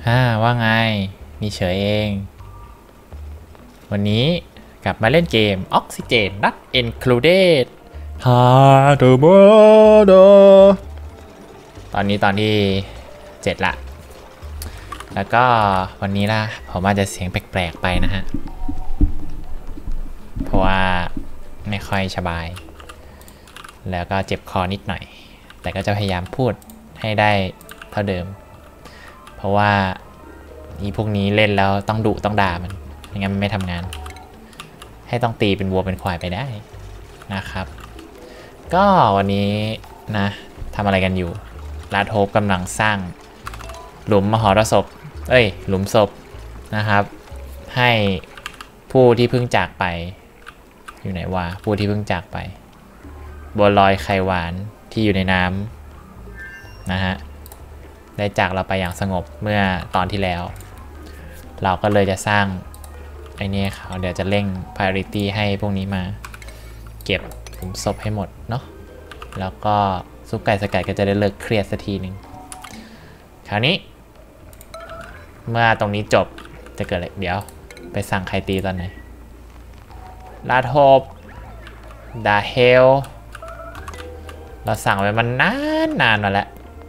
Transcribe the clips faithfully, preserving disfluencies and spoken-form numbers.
ฮ่าว่าไงมีเฉยเองวันนี้กลับมาเล่นเกม Oxygen Not Included ฮาเดอร์มเดอตอนนี้ตอนที่เจ็ดละแล้วก็วันนี้ล่ะผมอาจจะเสียงแปลกๆไปนะฮะเพราะว่าไม่ค่อยสบายแล้วก็เจ็บคอนิดหน่อยแต่ก็จะพยายามพูดให้ได้เท่าเดิมเพราะว่าอีพวกนี้เล่นแล้วต้องดุต้องด่ามันไม่งั้นมันไม่ทำงานให้ต้องตีเป็นวัวเป็นควายไปได้นะครับก็วันนี้นะทำอะไรกันอยู่ลาโทบกำลังสร้างหลุมมหรสพเอ้ยหลุมศพนะครับให้ผู้ที่เพิ่งจากไปอยู่ไหนวะผู้ที่เพิ่งจากไปบัวลอยไข่หวานที่อยู่ในน้ำนะฮะได้จากเราไปอย่างสงบเมื่อตอนที่แล้วเราก็เลยจะสร้างไอ้นี่เขาเดี๋ยวจะเร่ง priority ให้พวกนี้มาเก็บหลุมศพให้หมดเนาะแล้วก็ซุปไก่สกัดก็จะได้เลิกเครียดสักทีหนึ่งคราวนี้เมื่อตรงนี้จบจะเกิดอะไรเดี๋ยวไปสั่งใครตีตอนไหนลาโทบดาเฮลเราสั่งไว้มันนานนานมาแล้ว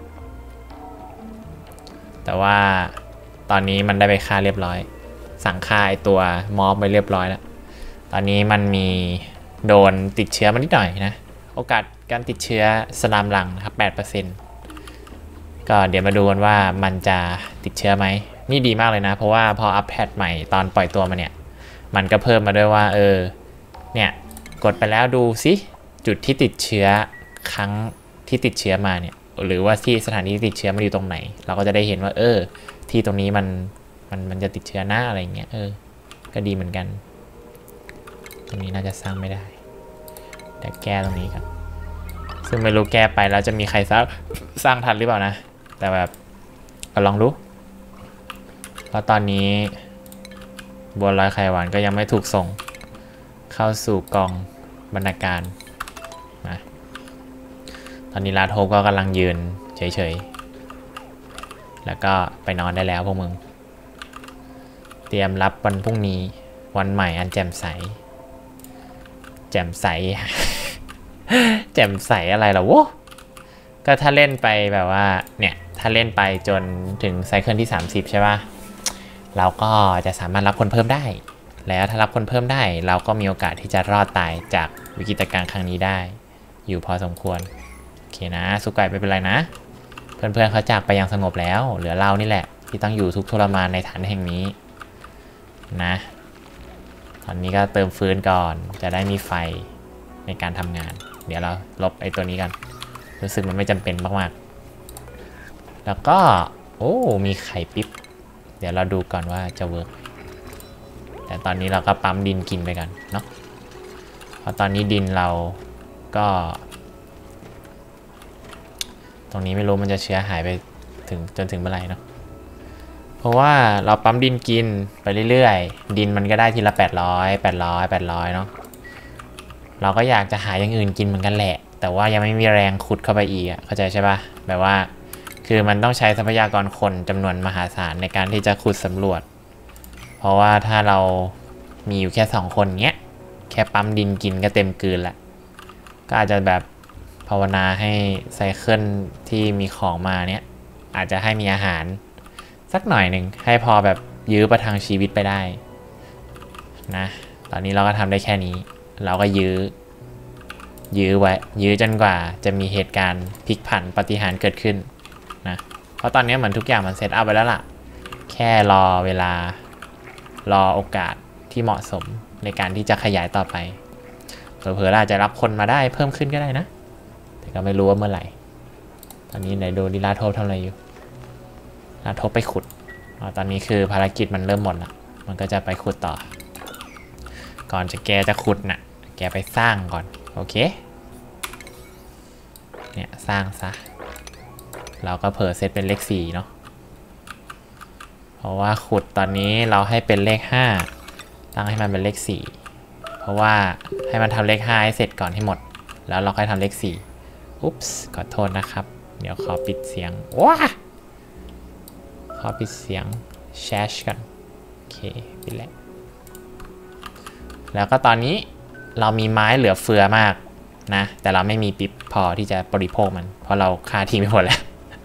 แต่ว่าตอนนี้มันได้ไปฆ่าเรียบร้อยสั่งฆ่าไอตัวมอบไปเรียบร้อยแล้วตอนนี้มันมีโดนติดเชื้อมานิดหน่อยนะโอกาสการติดเชื้อสลามหลังนะครับ แปดเปอร์เซ็นต์ ก็เดี๋ยวมาดูกันว่ามันจะติดเชื้อไหมนี่ดีมากเลยนะเพราะว่าพออัปแพทใหม่ตอนปล่อยตัวมาเนี่ยมันก็เพิ่มมาด้วยว่าเออเนี่ยกดไปแล้วดูสิจุดที่ติดเชื้อครั้งที่ติดเชื้อมาเนี่ยหรือว่าที่สถานที่ติดเชื้อมันอยู่ตรงไหนเราก็จะได้เห็นว่าเออที่ตรงนี้มันมันมันจะติดเชื้อหน้าอะไรเงี้ยเออก็ดีเหมือนกันตรงนี้น่าจะสร้างไม่ได้แต่แก้ตรงนี้กันซึ่งไม่รู้แก้ไปแล้วจะมีใครสร้างสร้างทันหรือเปล่านะแต่แบบก็ลองดูเพราะตอนนี้บัวลอยไข่หวานก็ยังไม่ถูกส่งเข้าสู่กองบรรณาการนะตอนนี้ลาโทก็กำลังยืนเฉยๆแล้วก็ไปนอนได้แล้วพวกมึงเตรียมรับวันพรุ่งนี้วันใหม่อันแจ่มใสแจ่มใส แจ่มใสอะไรล่ะวะก็ถ้าเล่นไปแบบว่าเนี่ยถ้าเล่นไปจนถึงไซเคิลที่สามสิบใช่ป่ะเราก็จะสามารถรับคนเพิ่มได้แล้วถ้ารับคนเพิ่มได้เราก็มีโอกาสที่จะรอดตายจากวิกฤตการณ์ครั้งนี้ได้อยู่พอสมควรโอเคนะสุกไก่ไม่เป็นไรนะเพื่อนๆเขาจากไปอย่างสงบแล้วเหลือเรานี่แหละที่ต้องอยู่ทุกทรมานในฐานแห่งนี้นะตอนนี้ก็เติมฟืนก่อนจะได้มีไฟในการทำงานเดี๋ยวเราลบไอ้ตัวนี้กันรู้สึกมันไม่จำเป็นมากๆแล้วก็โอ้มีไข่ปิ๊บเดี๋ยวเราดูก่อนว่าจะเวิร์กแต่ตอนนี้เราก็ปั๊มดินกินไปกันเนาะเพราะตอนนี้ดินเราก็ตรงนี้ไม่รู้มันจะเชื้อหายไปถึงจนถึงเมื่อไหร่เนาะเพราะว่าเราปั๊มดินกินไปเรื่อยๆดินมันก็ได้ทีละแปดร้อยแปดร้อยแปดร้อยเนาะเราก็อยากจะหาอย่างอื่นกินเหมือนกันแหละแต่ว่ายังไม่มีแรงขุดเข้าไปอีกอ่ะเข้าใจใช่ปะแบบว่าคือมันต้องใช้ทรัพยากรคนจำนวนมหาศาลในการที่จะขุดสำรวจเพราะว่าถ้าเรามีอยู่แค่สองคนเงี้ยแค่ปั๊มดินกินก็เต็มกืนละก็อาจจะแบบภาวนาให้ไซเคิลที่มีของมาเนี้ยอาจจะให้มีอาหารสักหน่อยหนึ่งให้พอแบบยื้อประทังชีวิตไปได้นะตอนนี้เราก็ทำได้แค่นี้เราก็ยื้อยื้อไว้ยื้อจนกว่าจะมีเหตุการณ์พลิกผันปาฏิหาริย์เกิดขึ้นนะเพราะตอนนี้เหมือนทุกอย่างมันเซตอัพไปแล้วล่ะแค่รอเวลารอโอกาสที่เหมาะสมในการที่จะขยายต่อไปเผลอๆอาจจะรับคนมาได้เพิ่มขึ้นก็ได้นะแต่ก็ไม่รู้ว่าเมื่อไหร่ตอนนี้ไหนดูดิลาโทบทำอะไรอยู่ลาโทบไปขุดอ๋อตอนนี้คือภารกิจมันเริ่มหมดละมันก็จะไปขุดต่อก่อนจะแกจะขุดน่ะแกไปสร้างก่อนโอเคเนี่ยสร้างซะเราก็เผลอเซตเป็นเลขสี่เนาะเพราะว่าขุดตอนนี้เราให้เป็นเลขห้าตั้งให้มันเป็นเลขสี่เพราะว่าให้มันทำเลขห้าให้เสร็จก่อนให้หมดแล้วเราค่อยทำเลขสี่อุ๊ปส์ขอโทษนะครับเดี๋ยวขอปิดเสียงว้าขอปิดเสียงแชชกันโอเคปิดแล้วแล้วก็ตอนนี้เรามีไม้เหลือเฟือมากนะแต่เราไม่มีปิ๊บพอที่จะบริโภคมันเพราะเราฆ่าทิ้งไปหมดแล้ว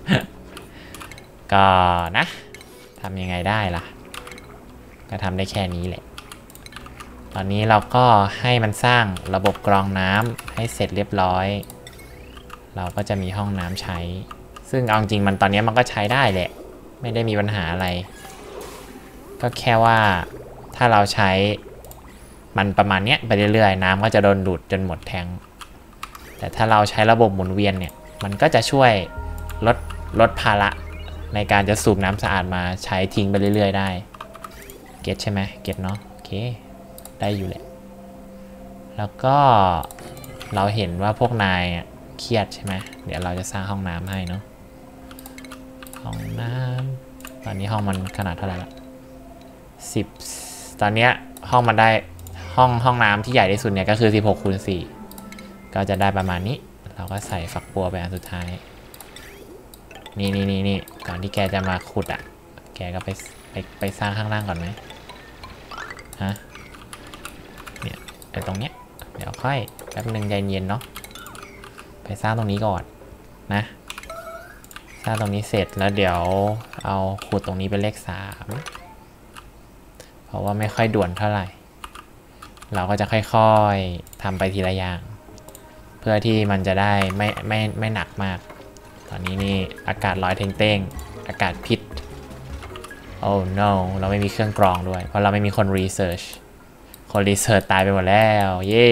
ก็นะทำยังไงได้ล่ะก็ทำได้แค่นี้แหละตอนนี้เราก็ให้มันสร้างระบบกรองน้ำให้เสร็จเรียบร้อยเราก็จะมีห้องน้ำใช้ซึ่งเอาจริงมันตอนนี้มันก็ใช้ได้แหละไม่ได้มีปัญหาอะไรก็แค่ว่าถ้าเราใช้มันประมาณนี้ไปเรื่อยๆน้ำก็จะโดนดูดจนหมดแทงแต่ถ้าเราใช้ระบบหมุนเวียนเนี่ยมันก็จะช่วยลดลดภาระในการจะสูบน้ำสะอาดมาใช้ทิ้งไปเรื่อยๆได้เก็ตใช่ไหมเก็ตเนาะโอเคได้อยู่แหละแล้วก็เราเห็นว่าพวกนายเครียดใช่ไหมเดี๋ยวเราจะสร้างห้องน้ำให้เนาะห้องน้ำตอนนี้ห้องมันขนาดเท่าไหร่ละสิบตอนเนี้ยห้องมันได้ห้องห้องน้ำที่ใหญ่ที่สุดเนี่ยก็คือสิบหกคูณสี่ก็จะได้ประมาณนี้เราก็ใส่ฝักบัวไปอันสุดท้ายนี่นี่นี่นี่ก่อนที่แกจะมาขุดอ่ะแกก็ไปไปไปสร้างข้างล่างก่อนไหมฮะเนี่ยไอ้ตรงเนี้ยเดี๋ยวค่อยแป๊บนึงใจเย็นเนาะไปสร้างตรงนี้ก่อนนะสร้างตรงนี้เสร็จแล้วเดี๋ยวเอาขุดตรงนี้เป็นเลขสามเพราะว่าไม่ค่อยด่วนเท่าไหร่เราก็จะค่อยๆทำไปทีละอย่างเพื่อที่มันจะได้ไม่ไม่ไม่หนักมากตอนนี้นี่อากาศร้อยเต้งๆอากาศพิษโอ้ no เราไม่มีเครื่องกรองด้วยเพราะเราไม่มีคนรีเสิร์ชคนรีเสิร์ชตายไปหมดแล้วเย้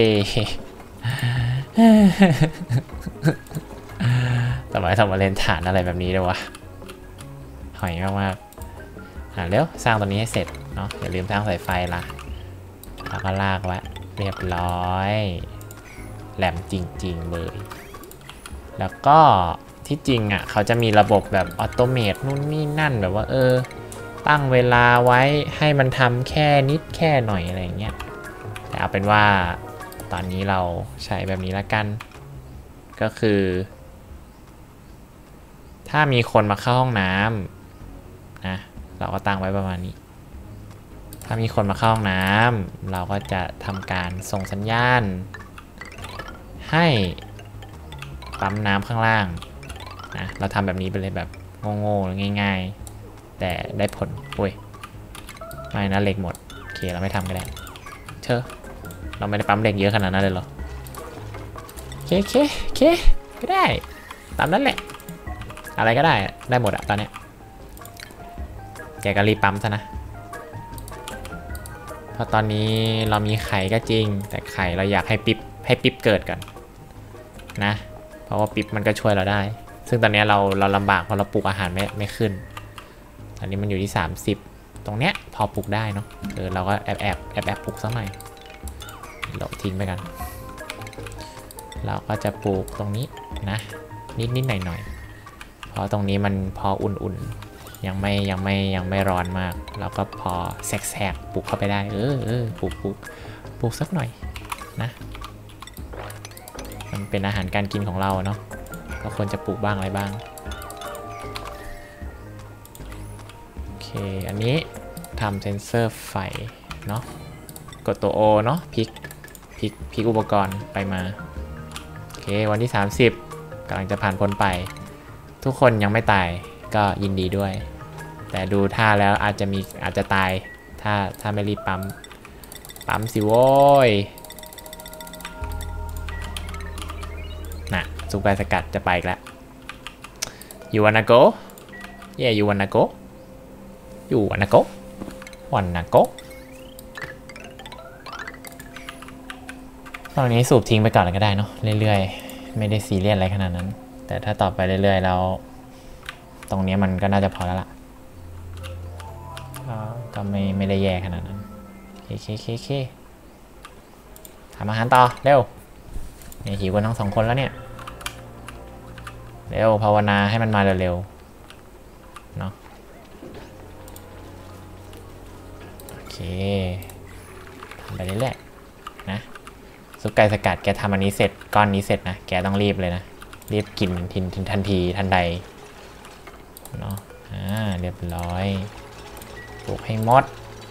ทำไมต้องมาเล่นฐานอะไรแบบนี้ด้วยวะหอยมากๆอ่ะเร็วสร้างตัวนี้ให้เสร็จเนาะอย่าลืมสร้างสายไฟล่ะแล้วก็ลากไว้เรียบร้อยแหลมจริงๆเลยแล้วก็ที่จริงอ่ะเขาจะมีระบบแบบออโตเมตนู่นนี่นั่นแบบว่าเออตั้งเวลาไว้ให้มันทำแค่นิดแค่หน่อยอะไรเงี้ยแต่เอาเป็นว่าตอนนี้เราใช้แบบนี้ละกันก็คือถ้ามีคนมาเข้าห้องน้ำนะเราก็ตั้งไว้ประมาณนี้ถ้ามีคนมาเข้าห้องน้ำเราก็จะทำการส่งสัญญาณให้ปั๊มน้ำข้างล่างนะเราทำแบบนี้ไปเลยแบบโง่ๆง่ายๆแต่ได้ผลโอ้ยไม่นะเหล็กหมดโอเคเราไม่ทำก็ได้เชอะเราไม่ได้ปั๊มเหล็กเยอะขนาดนั้นเลยหรอโอเคโอเคโอเคก็ได้ตามนั้นแหละอะไรก็ได้ได้หมดอะตอนเนี้ยแกก็รีบปั๊มซะนะเพราะตอนนี้เรามีไข่ก็จริงแต่ไข่เราอยากให้ปิ๊บให้ปิ๊บเกิดก่อนนะเพราะว่าปิ๊บมันก็ช่วยเราได้ซึ่งตอนนี้เราเราลำบากเพราะเราปลูกอาหารไม่ไม่ขึ้นตอนนี้มันอยู่ที่สามสิบตรงเนี้ยพอปลูกได้เนาะเออเราก็แอบแอบแอบแอบปลูกสักหน่อยเราทิ้งไปกันเราก็จะปลูกตรงนี้นะนิดนิดหน่อยหน่อยเพราะตรงนี้มันพออุ่นๆยังไม่ยังไม่ยังไม่ร้อนมากเราก็พอแทรกๆปลูกเข้าไปได้เออเออปลูกปลูกปลูกสักหน่อยนะมันเป็นอาหารการกินของเราเนาะก็ควรจะปลูกบ้างอะไรบ้างโอเคอันนี้ทำเซนเซอร์ไฟเนาะกดตัว O เนาะพลิกพลิกพลิกอุปกรณ์ไปมาโอเควันที่สามสิบกำลังจะผ่านพ้นไปทุกคนยังไม่ตายก็ยินดีด้วยแต่ดูท่าแล้วอาจจะมีอาจจะตายถ้าถ้าไม่รีบปั๊มปั๊มสิโว้ยน่ะซุปเปอร์สกัดจะไปอีกแล้ว you wanna go yeah you wanna go you wanna go wanna go ตอนนี้สูบทิ้งไปก่อนเลยก็ได้เนาะเรื่อยๆไม่ได้ซีเรียสอะไรขนาดนั้นแต่ถ้าต่อไปเรื่อยๆแล้วตรงนี้มันก็น่าจะพอแล้วล่ะก็ไม่ไม่ได้แย่ขนาดนั้นเคเคเคเคทำอาหารต่อเร็วเนี่ยหิวกันทั้งสองคนแล้วเนี่ยเร็วภาวนาให้มันมาเร็วๆเนาะโอเคทำไปเรื่อยๆนะซุปไก่สกัดแกทำอันนี้เสร็จก้อนนี้เสร็จนะแกต้องรีบเลยนะรีบกินทินทินทันทีทันใดเนาะอ่าเรียบร้อยปลูกให้หมด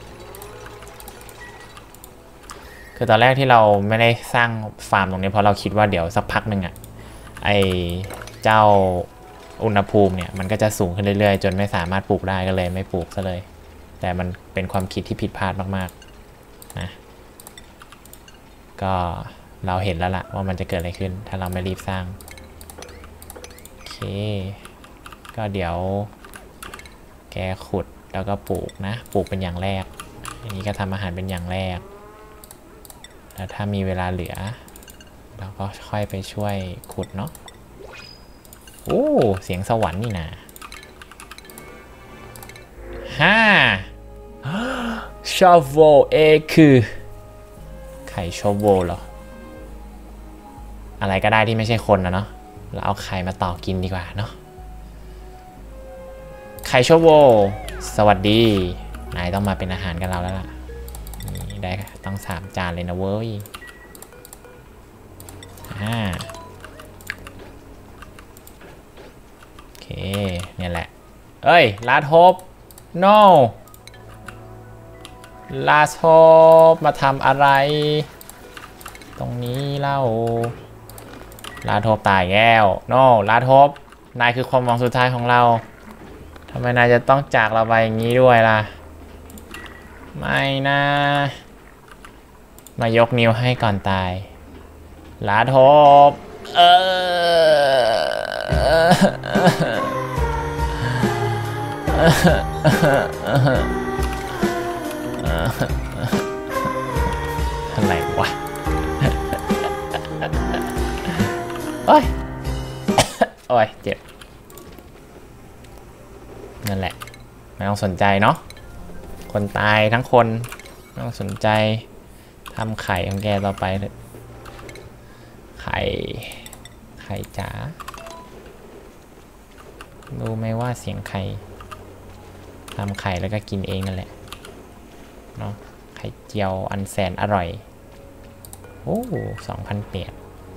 คือตอนแรกที่เราไม่ได้สร้างฟาร์มตรงนี้เพราะเราคิดว่าเดี๋ยวสักพักหนึ่งอะไอเจ้าอุณหภูมิเนี่ยมันก็จะสูงขึ้นเรื่อยๆจนไม่สามารถปลูกได้ก็เลยไม่ปลูกซะเลยแต่มันเป็นความคิดที่ผิดพลาดมากๆนะก็เราเห็นแล้วล่ะว่ามันจะเกิดอะไรขึ้นถ้าเราไม่รีบสร้างโอเคก็เดี๋ยวแกขุดแล้วก็ปลูกนะปลูกเป็นอย่างแรกอันนี้ก็ทำอาหารเป็นอย่างแรกแล้วถ้ามีเวลาเหลือเราก็ค่อยไปช่วยขุดเนาะโอ้เสียงสวรรค์นี่นะฮ่าชอโวเอคือไข่ชอโวเหรออะไรก็ได้ที่ไม่ใช่คนนะเนาะเราเอาไข่มาต่อกินดีกว่าเนาะไข่ชอโวสวัสดีนายต้องมาเป็นอาหารกับเราแล้วล่ะนี่ได้ต้องสามจานเลยนะเว้ยอ่าโอเคเนี่ยแหละเอ้ยลาโทบ no ลาโทบมาทำอะไรตรงนี้เล่าลาโทบตายแก้ว no ลาโทบนายคือความหวังสุดท้ายของเราทำไมนายจะต้องจากเราไปอย่างนี้ด้วยล่ะไม่นะมายกนิ้วให้ก่อนตายลาโทบเอออะไรวะโอ้ยโอ้ยเจ็บนั่นแหละไม่ต้องสนใจเนาะคนตายทั้งคนไม่ต้องสนใจทำไข่ของแกต่อไปเลยไข่ไข่จ๋ารู้ไหมว่าเสียงไข่ทำไข่แล้วก็กินเองนั่นแหละเนาะไข่เจียวอันแสนอร่อยโอ้สองพันเปียด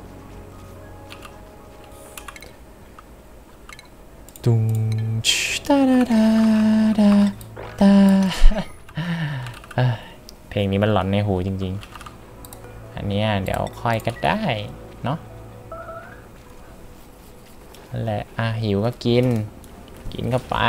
ตุ้งตาดาดาดาตาเพลงนี้มันหลอนในหูจริงๆอันนี้เดี๋ยวค่อยก็ได้เนาะนั่นแหละอ่ะหิวก็กินกินเข้าไป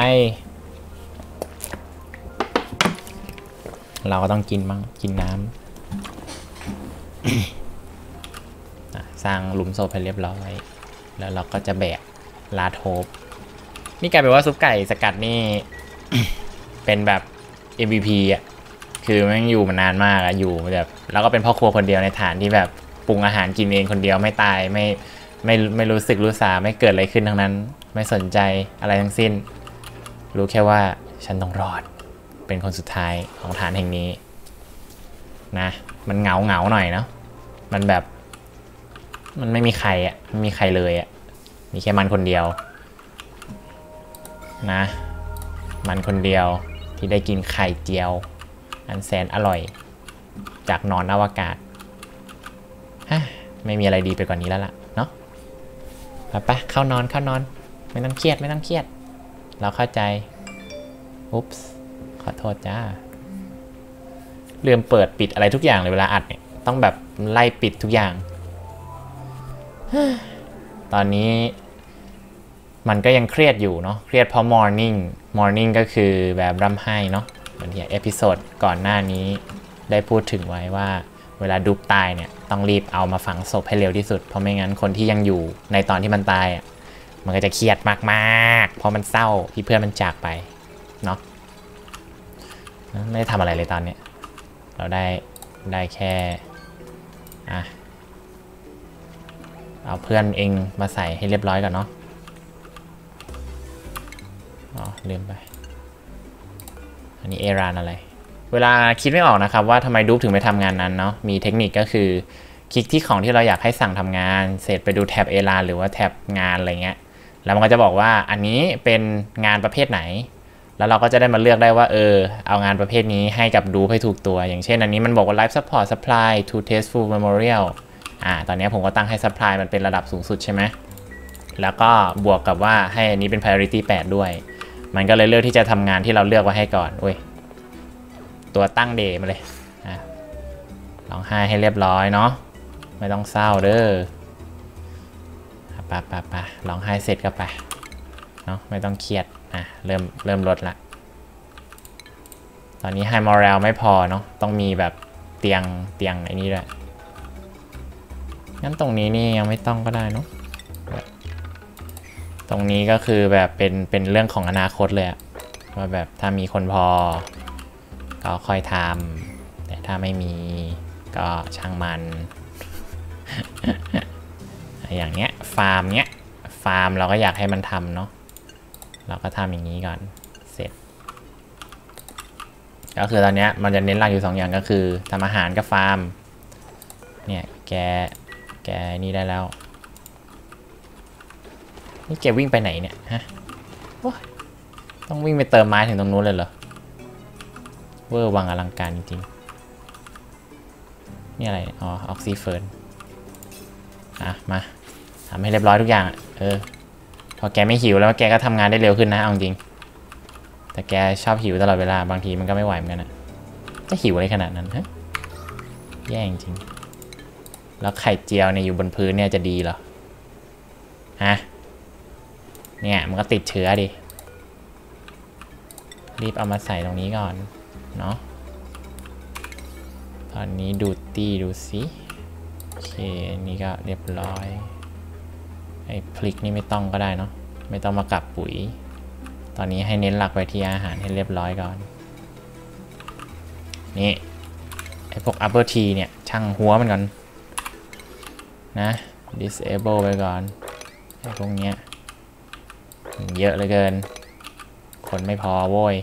เราก็ต้องกินบ้างกินน้ำ สร้างหลุมศพให้เรียบร้อยแล้วเราก็จะแบกลาโทบนี่กลายเป็นว่าซุปไก่สกัดนี่ เป็นแบบ เอ็ม วี พี อ่ะคือแม่งอยู่มานานมากอะอยู่แบบแล้วก็เป็นพ่อครัวคนเดียวในฐานที่แบบปรุงอาหารกินเองคนเดียวไม่ตายไม่ไม่ไม่รู้สึกรู้สาไม่เกิดอะไรขึ้นทั้งนั้นไม่สนใจอะไรทั้งสิ้นรู้แค่ว่าฉันต้องรอดเป็นคนสุดท้ายของฐานแห่งนี้นะมันเหงาเหงาหน่อยเนาะมันแบบมันไม่มีใครอ่ะไม่มีใครเลยอ่ะมีแค่มันคนเดียวนะมันคนเดียวที่ได้กินไข่เจียวอันแสนอร่อยจากนอนอวกาศฮะไม่มีอะไรดีไปกว่านี้แล้วล่ะเนาะไปไปเข้านอนเข้านอนไม่ต้องเครียดไม่ต้องเครียดเราเข้าใจอุ๊ปส์ขอโทษจ้าลืมเปิดปิดอะไรทุกอย่างเลยเวลาอัดเนี่ยต้องแบบไล่ปิดทุกอย่างตอนนี้มันก็ยังเครียดอยู่เนาะเครียดเพราะ morning morning ก็คือแบบร่ำไห้เนาะเหมือนที่เอพิโซดก่อนหน้านี้ได้พูดถึงไว้ว่าเวลาดุ๊บตายเนี่ยต้องรีบเอามาฝังศพให้เร็วที่สุดเพราะไม่งั้นคนที่ยังอยู่ในตอนที่มันตายอ่ะมันก็จะเครียดมากๆเพราะมันเศร้าที่เพื่อนมันจากไปเนาะไม่ได้ทำอะไรเลยตอนนี้เราได้ได้แค่อ่ะเอาเพื่อนเองมาใส่ให้เรียบร้อยก่อนเนาะอ๋อลืมไปอันนี้เอรานอะไรเวลาคิดไม่ออกนะครับว่าทำไมดูถึงไปทำงานนั้นเนาะมีเทคนิคก็คือคลิกที่ของที่เราอยากให้สั่งทำงานเสร็จไปดูแท็บเอรานหรือว่าแท็บงานอะไรเงี้ยแล้วมันก็จะบอกว่าอันนี้เป็นงานประเภทไหนแล้วเราก็จะได้มาเลือกได้ว่าเออเอางานประเภทนี้ให้กับดูให้ถูกตัวอย่างเช่นอันนี้มันบอกว่า Life Support Supply to Tasteful Memorial อ่าตอนนี้ผมก็ตั้งให้ Supply มันเป็นระดับสูงสุดใช่ไหมแล้วก็บวกกับว่าให้อันนี้เป็น Priority แปดด้วยมันก็เลยเลือกที่จะทำงานที่เราเลือกไว้ให้ก่อนอุ้ยตัวตั้งเดย์มาเลยอ่ะร้องไห้ให้เรียบร้อยเนาะไม่ต้องเศร้าเด้อไปไปไปร้องไห้เสร็จก็ไปเนาะไม่ต้องเครียดอ่ะเริ่มเริ่มลดละตอนนี้ไฮมอรัลไม่พอเนาะต้องมีแบบเตียงเตียงไอ้นี่ด้วยงั้นตรงนี้นี่ยังไม่ต้องก็ได้เนาะตรงนี้ก็คือแบบเป็นเป็นเรื่องของอนาคตเลยอะว่าแบบถ้ามีคนพอก็ค่อยทำแต่ถ้าไม่มีก็ช่างมัน อย่างเนี้ยฟาร์มเนี้ยฟาร์มเราก็อยากให้มันทำเนาะเราก็ทำอย่างนี้ก่อนเสร็จก็คือตอนนี้มันจะเน้นหลักอยู่สองอย่างก็คือทำอาหารกับฟาร์มเนี่ยแกแกนี่ได้แล้วนี่แกวิ่งไปไหนเนี่ยฮะต้องวิ่งไปเติมไม้ถึงตรงนู้นเลยเหรอเวอร์วังอลังการจริงๆนี่อะไรอ๋อออกซิเฟิร์นอ่ะมาทำให้เรียบร้อยทุกอย่างเออพอแกไม่หิวแล้วแกก็ทำงานได้เร็วขึ้นนะเอาจริงแต่แกชอบหิวตลอดเวลาบางทีมันก็ไม่ไหวเหมือนกันนะจะหิวอะไรขนาดนั้นฮะแย่จริงแล้วไข่เจียวเนี่ยอยู่บนพื้นเนี่ยจะดีเหรอฮะเนี่ยมันก็ติดเชื้อดิรีบเอามาใส่ตรงนี้ก่อนเนาะตอนนี้ดูตี้ดูสิโอเคนี่ก็เรียบร้อยไอ้พลิกนี่ไม่ต้องก็ได้เนาะไม่ต้องมากับปุ๋ยตอนนี้ให้เน้นหลักไปที่อาหารให้เรียบร้อยก่อนนี่ไอ้พวก upper T เนี่ยช่างหัวมันก่อนนะ disable ไปก่อนไอ้พวกเนี้ยเยอะเหลือเกินคนไม่พอโว้ย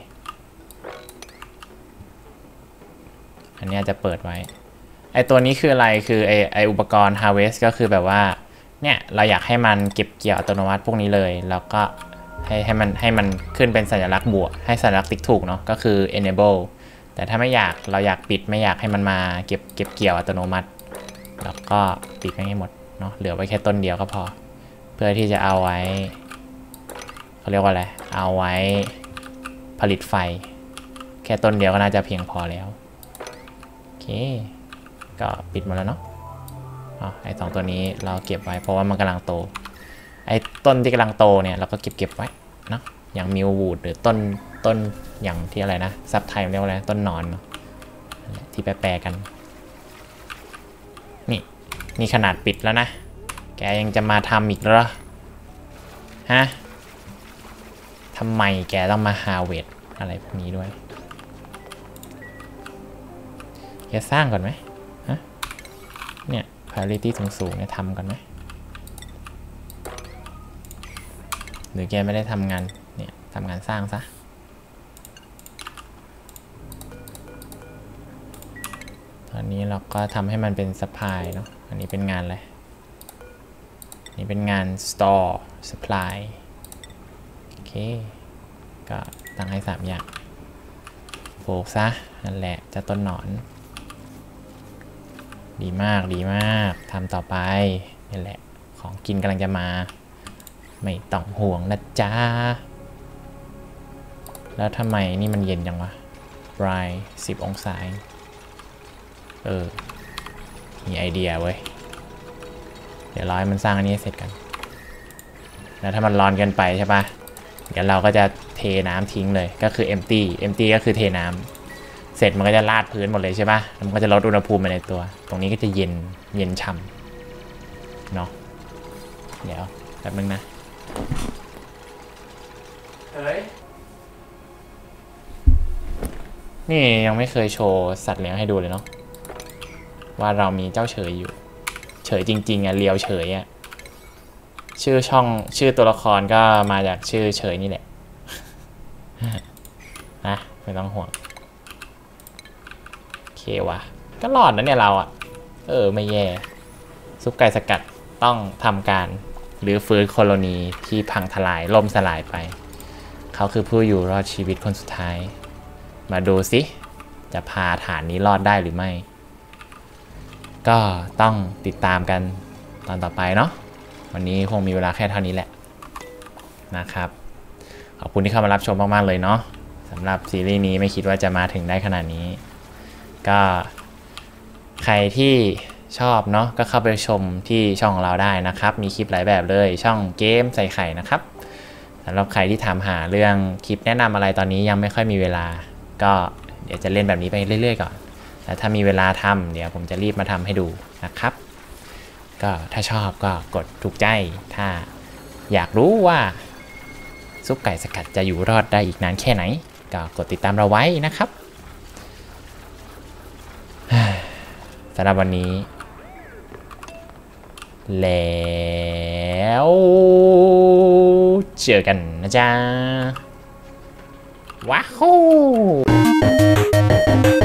อันนี้จะเปิดไว้ไอตัวนี้คืออะไรคือไอไออุปกรณ์ harvest ก็คือแบบว่าเนี่ยเราอยากให้มันเก็บเกี่ยวอัตโนมัติพวกนี้เลยแล้วก็ให้ให้มันให้มันขึ้นเป็นสัญลักษณ์บวกให้สัญลักษณ์ติ๊กถูกเนาะก็คือ enable แต่ถ้าไม่อยากเราอยากปิดไม่อยากให้มันมาเก็บเก็บเกี่ยวอัตโนมัติแล้วก็ปิดไม่ให้หมดเนาะเหลือไว้แค่ต้นเดียวก็พอเพื่อที่จะเอาไว้เขาเรียกว่าอะไรเอาไว้ผลิตไฟแค่ต้นเดียวก็น่าจะเพียงพอแล้วโอเคก็ปิดหมดแล้วเนาะอ๋อไอสองตัวนี้เราเก็บไว้เพราะว่ามันกำลังโตไอต้นที่กำลังโตเนี่ยเราก็เก็บเก็บไว้เนาะอย่างมิลวูดหรือต้นต้นอย่างที่อะไรนะซับไทยเรียกว่าอะไรต้นหนอนเนาะที่แปรๆกันนี่นี่ขนาดปิดแล้วนะแกยังจะมาทำอีกเหรอฮะทำไมแกต้องมาฮาเวดอะไรพวกนี้ด้วยแกสร้างก่อนไหมฮะเนี่ย priority สูงๆเนี่ยทำก่อนไหมหรือแกไม่ได้ทำงานเนี่ยทำงานสร้างซะตอนนี้เราก็ทำให้มันเป็น supply เนาะอันนี้เป็นงานอะไรนี่เป็นงาน store supply โอเคก็ตั้งให้สามอย่างโฟกซะนั่นแหละจะต้นหนอนดีมากดีมากทำต่อไปนี่แหละของกินกำลังจะมาไม่ต้องห่วงนะจ๊ะแล้วทำไมนี่มันเย็นจังวะปลายสิบองศาเออมีไอเดียเว้ยเดี๋ยวรอให้มันสร้างอันนี้เสร็จกันแล้วถ้ามันร้อนเกินไปใช่ปะเดี๋ยวเราก็จะเทน้ำทิ้งเลยก็คือ empty empty ก็คือเทน้ำเสร็จมันก็จะราดพื้นหมดเลยใช่ปะมันก็จะลดอุณหภูมิไปในตัวตรงนี้ก็จะเย็นเย็นฉ่ำเนาะเดี๋ยวแป๊บนึงนะเฮ้ยนี่ยังไม่เคยโชว์สัตว์เลี้ยงให้ดูเลยเนาะว่าเรามีเจ้าเฉยอยู่เฉยจริงๆอ่ะเลียวเฉยอ่ะชื่อช่องชื่อตัวละครก็มาจากชื่อเฉยนี่แหละนะไม่ต้องห่วงโอเควะก็รอดนะเนี่ยเราอ่ะเออไม่แย่ซุปไก่สกัดต้องทำการหรือฟื้นโคโลนีที่พังทลายล่มสลายไปเขาคือผู้อยู่รอดชีวิตคนสุดท้ายมาดูสิจะพาฐานนี้รอดได้หรือไม่ก็ต้องติดตามกันตอนต่อไปเนาะวันนี้คงมีเวลาแค่เท่านี้แหละนะครับขอบคุณที่เข้ามารับชมมากๆเลยเนาะสำหรับซีรีส์นี้ไม่คิดว่าจะมาถึงได้ขนาดนี้ก็ใครที่ชอบเนาะก็เข้าไปชมที่ช่องของเราได้นะครับมีคลิปหลายแบบเลยช่องเกมใส่ไข่นะครับสำหรับใครที่ถามหาเรื่องคลิปแนะนำอะไรตอนนี้ยังไม่ค่อยมีเวลาก็เดี๋ยวจะเล่นแบบนี้ไปเรื่อยๆก่อนแต่ถ้ามีเวลาทำเดี๋ยวผมจะรีบมาทำให้ดูนะครับก็ถ้าชอบก็กดถูกใจถ้าอยากรู้ว่าซุปไก่สกัดจะอยู่รอดได้อีกนานแค่ไหนก็กดติดตามเราไว้นะครับสำหรับวันนี้แล้วเจอกันนะจ๊ะว้าว